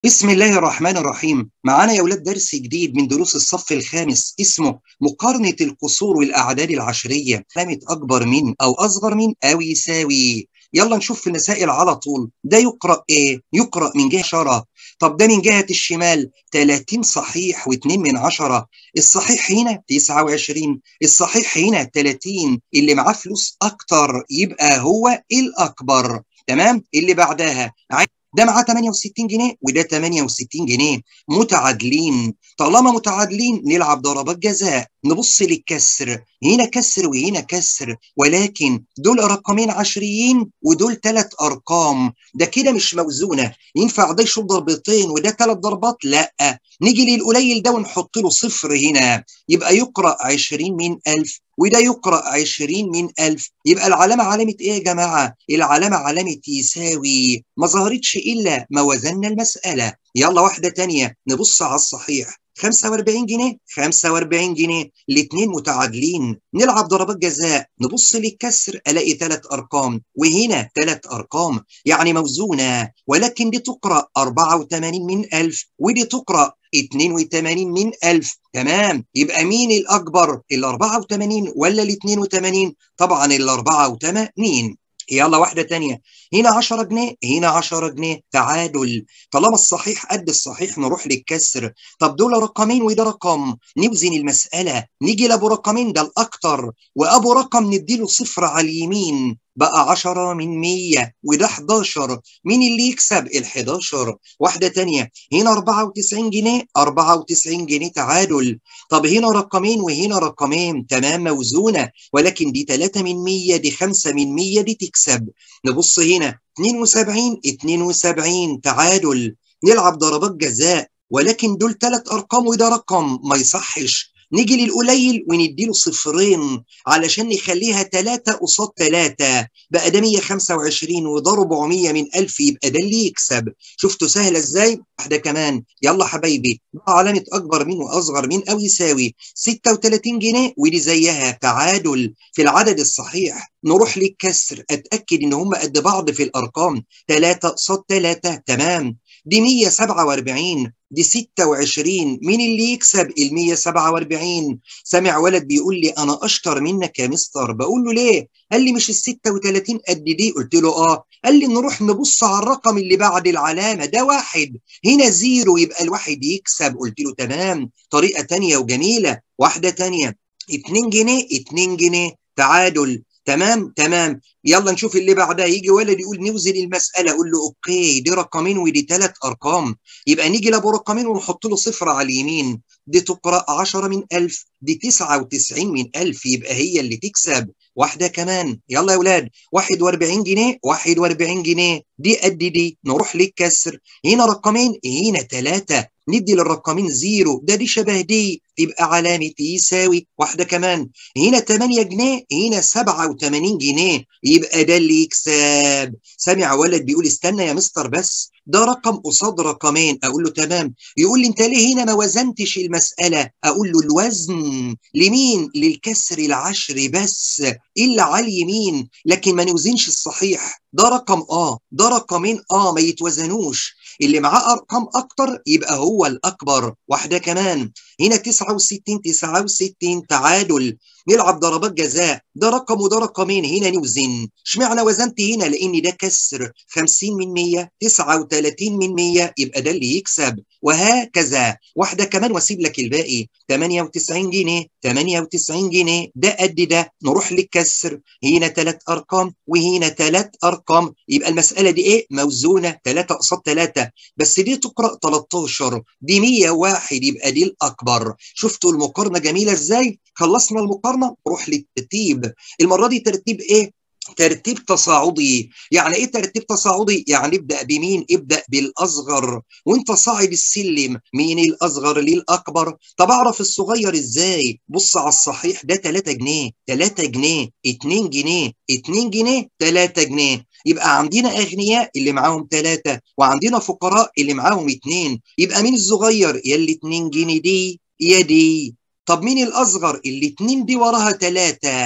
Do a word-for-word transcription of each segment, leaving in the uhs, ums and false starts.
بسم الله الرحمن الرحيم. معانا يا ولاد درس جديد من دروس الصف الخامس اسمه مقارنة القصور والأعداد العشرية. علامة أكبر من أو أصغر من أو يساوي. يلا نشوف في المسائل على طول. ده يقرأ إيه؟ يقرأ من جهة عشرة. طب ده من جهة الشمال ثلاثين صحيح و2 من عشرة. الصحيح هنا تسعة وعشرين، الصحيح هنا ثلاثين. اللي معاه فلوس أكتر يبقى هو الأكبر. تمام. اللي بعدها ده معاه ثمانية وستين جنيه وده ثمانية وستين جنيه، متعادلين. طالما متعادلين نلعب ضربات جزاء. نبص للكسر، هنا كسر وهنا كسر، ولكن دول رقمين عشريين ودول ثلاث ارقام. ده كده مش موزونه. ينفع ده يشوف ضربتين وده ثلاث ضربات؟ لا. نيجي للقليل ده ونحط له صفر هنا، يبقى يقرأ عشرين من ألف وده يقرأ عشرين من ألف. يبقى العلامة علامة إيه يا جماعة؟ العلامة علامة يساوي. ما ظهرتش إلا ما وزننا المسألة. يلا واحدة تانية نبص على الصحيح. خمسة وأربعين جنيه خمسة وأربعين جنيه، الاثنين متعادلين. نلعب ضربات جزاء. نبص للكسر الاقي ثلاث ارقام وهنا ثلاث ارقام، يعني موزونه، ولكن دي تقرا أربعة وثمانين من ألف ودي تقرا اثنين وثمانين من ألف. تمام. يبقى مين الأكبر؟ ال أربعة وثمانين ولا ال اثنين وثمانين؟ طبعا ال أربعة وثمانين. يلا واحدة تانية. هنا عشرة جنيه هنا عشرة جنيه، تعادل. طالما الصحيح قد الصحيح نروح للكسر. طب دول رقمين وده رقم، نوزن المسألة. نيجي لأبو رقمين ده الأكتر، وأبو رقم نديله صفر على اليمين، بقى عشرة من مية وده حداشر. مين اللي يكسب؟ ال حداشر. واحدة تانية. هنا أربعة وتسعين جنيه أربعة وتسعين جنيه، تعادل. طب هنا رقمين وهنا رقمين، تمام، موزونة، ولكن دي ثلاثة من مية دي خمسة من مية، دي تكسب. نبص هنا اثنين وسبعين اثنين وسبعين، تعادل. نلعب ضربات جزاء، ولكن دول ثلاث ارقام وده رقم، ما يصحش. نيجي للقليل ونديله صفرين علشان نخليها ثلاثة قصاد ثلاثة، بقى ده مية وخمسة وعشرين وده أربعمية من ألف، يبقى ده اللي يكسب. شفتوا سهلة ازاي؟ واحدة كمان. يلا حبايبي، بقى علامة أكبر من وأصغر من أو يساوي. ستة وثلاثين جنيه ودي زيها، تعادل. في العدد الصحيح نروح للكسر، أتأكد إن هم قد بعض في الأرقام، ثلاثة قصاد ثلاثة، تمام. دي مية وسبعة وأربعين دي ستة وعشرين، مين اللي يكسب؟ ال مية وسبعة وأربعين. سامع ولد بيقول لي انا اشطر منك يا مستر، بقول له ليه؟ قال لي مش ال ستة وثلاثين قد دي؟ قلت له اه. قال لي نروح نبص على الرقم اللي بعد العلامه، ده واحد هنا زيرو، يبقى الواحد يكسب. قلت له تمام. طريقه تانيه وجميله. واحده تانيه. اتنين جنيه اتنين جنيه، تعادل. تمام تمام. يلا نشوف اللي بعدها. يجي ولد يقول نوزن المساله، اقول له اوكي، دي رقمين ودي ثلاث ارقام، يبقى نيجي لابو رقمين ونحط له صفر على اليمين. دي تقرأ عشرة من ألف دي تسعة وتسعين من ألف، يبقى هي اللي تكسب. واحدة كمان. يلا يا ولاد. واحد وأربعين جنيه واحد وأربعين جنيه، دي قد دي، نروح للكسر. هنا رقمين هنا ثلاثة، ندي للرقمين زيرو، ده دي شبه دي، تبقى علامة يساوي. واحدة كمان. هنا ثمانية جنيه هنا سبعة وثمانين جنيه، يبقى ده اللي يكسب. سامع ولد بيقول استنى يا مستر، بس ده رقم قصاد رقمين. اقول له تمام. يقول لي انت ليه هنا ما وزنتش المسألة؟ اقول له الوزن لمين؟ للكسر العشري بس، الا على اليمين، لكن ما نوزنش الصحيح. ده رقم اه ده رقمين اه ما يتوزنوش، اللي معاه ارقام اكتر يبقى هو الاكبر. واحده كمان. هنا تسعة وستين تسعة وستين، تعادل. نلعب ضربات جزاء، ده رقم وده رقمين، هنا نوزن. اشمعنى وزنت هنا؟ لان ده كسر. خمسين من مية تسعة وثلاثين من مية، يبقى ده اللي يكسب. وهكذا. واحده كمان واسيب لك الباقي. ثمانية وتسعين جنيه ثمانية وتسعين جنيه، ده قد ده، نروح للكسر. هنا ثلاث ارقام وهنا ثلاث ارقام، يبقى المساله دي ايه؟ موزونه، ثلاثة قصاد ثلاثة، بس دي تقرأ تلتاشر، دي مية وواحد، يبقى دي الأكبر. شفتوا المقارنة جميلة إزاي؟ خلصنا المقارنة، نروح للترتيب. المرة دي ترتيب إيه؟ ترتيب تصاعدي. يعني ايه ترتيب تصاعدي؟ يعني ابدا بمين؟ ابدا بالاصغر، وانت صاعد السلم مين الاصغر للاكبر. طب اعرف الصغير ازاي؟ بص على الصحيح، ده ثلاثة جنيه ثلاثة جنيه اتنين جنيه اتنين جنيه ثلاثة جنيه، يبقى عندنا اغنياء اللي معاهم ثلاثة وعندنا فقراء اللي معاهم اتنين، يبقى مين الصغير؟ يا اللي اتنين جنيه دي يا دي. طب مين الاصغر؟ اللي اتنين دي وراها ثلاثة،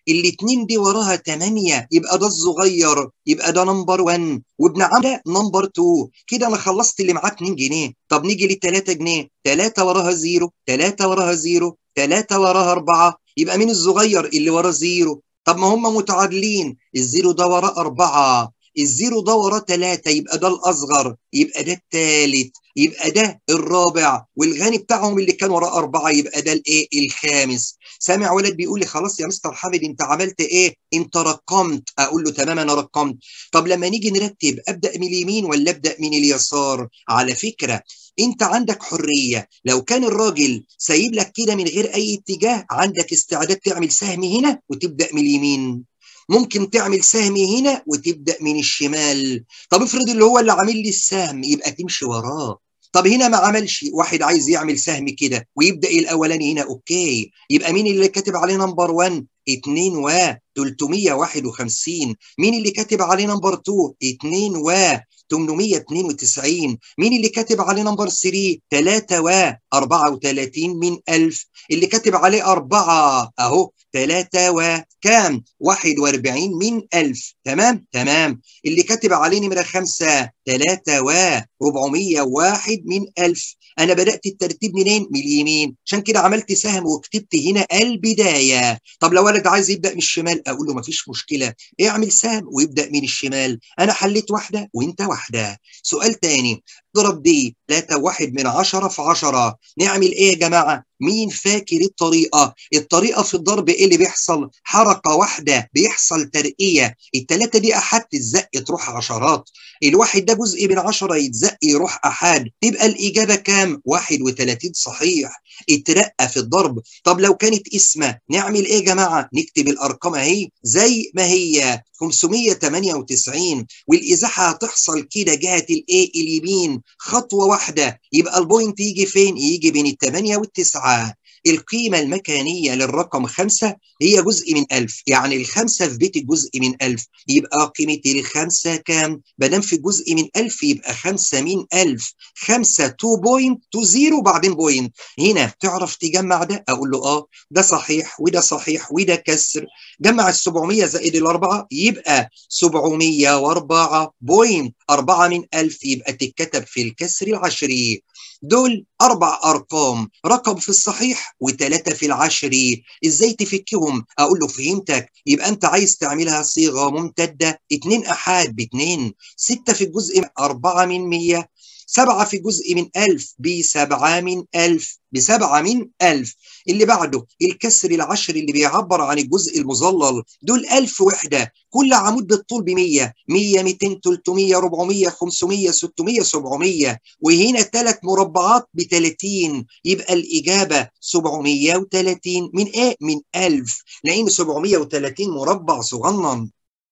الاتنين دي وراها تمانية، يبقى ده الصغير، يبقى ده نمبر واحد، وابن عم ده نمبر اتنين. كده انا خلصت اللي معاه اتنين جنيه. طب نيجي لل تلاتة جنيه، تلاتة وراها زيرو، تلاتة وراها زيرو، تلاتة وراها أربعة، يبقى مين الصغير؟ اللي وراه زيرو. طب ما هم متعادلين، الزيرو ده وراه أربعة، الزيرو ده وراه تلاتة، يبقى ده الأصغر، يبقى ده التالت، يبقى ده الرابع، والغني بتاعهم اللي كان وراه أربعة يبقى ده الإيه؟ الخامس. سامع ولد بيقول لي خلاص يا مستر حامد أنت عملت إيه؟ أنت رقمت. أقول له تمام أنا رقمت. طب لما نيجي نرتب أبدأ من اليمين ولا أبدأ من اليسار؟ على فكرة انت عندك حرية، لو كان الراجل سايب لك كده من غير اي اتجاه عندك استعداد تعمل سهم هنا وتبدأ من اليمين، ممكن تعمل سهم هنا وتبدأ من الشمال. طب افرض اللي هو اللي عامل لي السهم يبقى تمشي وراه. طب هنا ما عملش، واحد عايز يعمل سهم كده ويبدأ الاولاني هنا، اوكي، يبقى مين اللي كاتب عليه نمبر واحد؟ اتنين و تلتمية وواحد وخمسين. مين اللي كاتب عليه نمبر اتنين؟ اتنين و تمنمية واتنين وتسعين. مين اللي كاتب عليه نمبر تلاتة؟ تلاتة و أربعة وتلاتين من ألف. اللي كاتب عليه أربعة أهو تلاتة و كام؟ واحد وأربعين من ألف. تمام؟ تمام. اللي كاتب عليه نمرة خمسة تلاتة و أربعمية وواحد من ألف. أنا بدأت الترتيب منين؟ من اليمين، عشان كده عملت سهم وكتبت هنا البداية. طب لو ولد عايز يبدأ من الشمال أقول له مفيش مشكلة، اعمل سهم ويبدأ من الشمال. أنا حليت واحدة وأنت واحدة. سؤال تاني، اضرب دي تلاتة وواحد من عشرة في عشرة. نعمل إيه يا جماعة؟ مين فاكر الطريقة؟ الطريقة في الضرب إيه اللي بيحصل؟ حركة واحدة بيحصل ترقية، التلاتة دي أحد تتزق تروح عشرات، الواحد ده جزء من عشرة يتزق يروح أحد، تبقى الإجابة كام؟ واحد وتلاتين صحيح، اترقى في الضرب. طب لو كانت اسمة نعمل إيه يا جماعة؟ نكتب الأرقام أهي زي ما هي خمسمية وتمانية وتسعين، والإزاحة هتحصل كده جهة الإيه؟ اليمين خطوة واحدة، يبقى البوينت يجي فين؟ يجي بين التمانية والتسعة. القيمة المكانية للرقم خمسة هي جزء من ألف، يعني الخمسة في بيت الجزء من ألف، يبقى قيمة الخمسة كام؟ بدل في جزء من ألف يبقى خمسة من ألف، خمسة اتنين بوينت اتنين بعدين بوينت. هنا تعرف تجمع ده؟ أقول له آه ده صحيح وده صحيح وده كسر. جمع ال سبعمية زائد الأربعة يبقى سبعمية وأربعة بوينت أربعة من ألف، يبقى تتكتب في الكسر العشري. دول أربع أرقام، رقم في الصحيح وثلاثة في العشري. إزاي تفكهم؟ أقول له فهمتك، يبقى أنت عايز تعملها صيغة ممتدة، اتنين أحاد باتنين، ستة في الجزء أربعة من مية، سبعة في جزء من ألف بسبعة من ألف، بسبعة من ألف. اللي بعده الكسر العشري اللي بيعبر عن الجزء المظلل، دول ألف وحدة، كل عمود بالطول بمية، مية ميتين تلتمية أربعمية خمسمية ستمية سبعمية، وهنا ثلاث مربعات بتلاتين، يبقى الإجابة سبعمية وتلاتين من إيه؟ من ألف، لأن سبعمية وتلاتين مربع صغنن.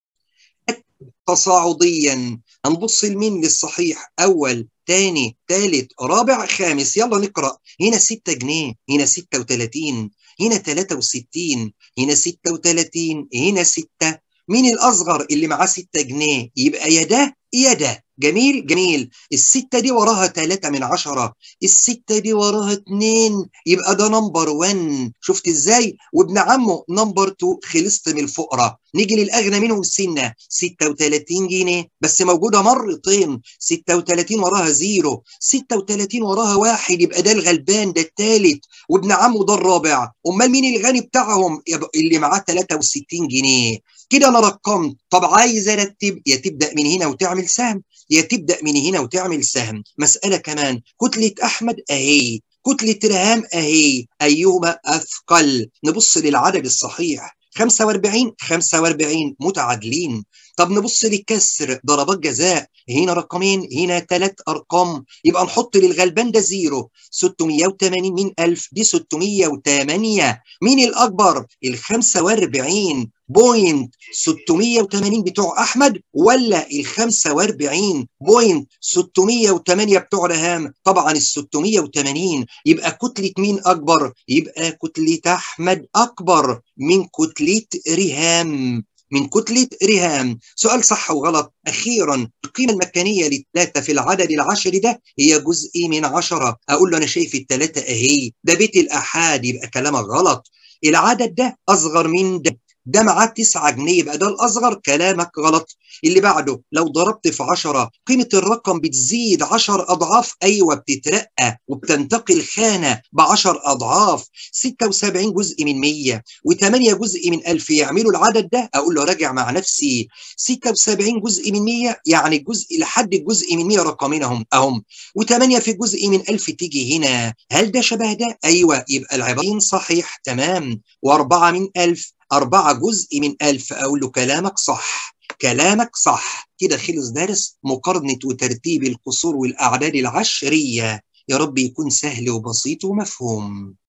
تصاعديا هنبص لمين؟ للصحيح، أول تاني تالت رابع خامس. يلا نقرأ. هنا ستة جنيه، هنا ستة وتلاتين، هنا تلاتة وستين، هنا ستة وتلاتين، هنا ستة. مين الأصغر؟ اللي معاه ستة جنيه، يبقى يا ده يا ده. جميل جميل. الستة دي وراها تلاتة من عشرة، الستة دي وراها اتنين، يبقى ده نمبر واحد. شفت ازاي؟ وابن عمه نمبر اتنين. خلصت من الفقرة. نيجي للأغنى منهم سنة، ستة وتلاتين جنيه بس موجودة مرتين، ستة وتلاتين وراها زيرو، ستة وتلاتين وراها واحد، يبقى ده الغلبان، ده التالت، وابن عمه ده الرابع. أمال مين الغني بتاعهم؟ اللي معاه تلاتة وستين جنيه. كده أنا رقمت. طب عايز أرتب، يا تبدأ من هنا وتعمل سهم، يا تبدأ من هنا وتعمل سهم. مسألة كمان، كتلة أحمد أهي، كتلة رهام أهي، أيهما أثقل؟ نبص للعدد الصحيح، خمسة وأربعين خمسة وأربعين متعادلين. طب نبص للكسر، ضربات جزاء، هنا رقمين هنا ثلاث أرقام، يبقى نحط للغلبان ده زيرو. ستمية وتمانين من ألف دي ستمية وتمانية. مين الأكبر؟ ال خمسة وأربعين بوينت ستمية وتمانين بتوع أحمد ولا ال خمسة وأربعين بوينت ستمية وتمانية بتوع رهام؟ طبعا ال ستمية وتمانين. يبقى كتلة مين أكبر؟ يبقى كتلة أحمد أكبر من كتلة رهام، من كتلة رهام. سؤال صح وغلط. أخيرا، القيمة المكانية للثلاثة في العدد العشري ده هي جزء من عشرة. أقول له أنا شايف الثلاثة أهي، ده بيت الأحاد، يبقى كلامك غلط. العدد ده أصغر من ده، ده معاه تسعة جنيه، يبقى ده الأصغر. كلامك غلط. اللي بعده، لو ضربت في عشرة قيمة الرقم بتزيد عشر أضعاف. أيوة، بتترقى وبتنتقل خانة بعشر أضعاف. ستة وسبعين جزء من مية وثمانية جزء من ألف يعملوا العدد ده. أقول له راجع مع نفسي. ستة وسبعين جزء من مية يعني الجزء لحد الجزء من مية رقمين أهم أهم، و8 في جزء من ألف تيجي هنا. هل ده شبه ده؟ أيوة، يبقى العبارين صحيح تمام. وأربعة من ألف، أربعة جزء من ألف. أقول له كلامك صح، كلامك صح. كده خلص درس مقارنة وترتيب القصور والأعداد العشرية. يا رب يكون سهل وبسيط ومفهوم.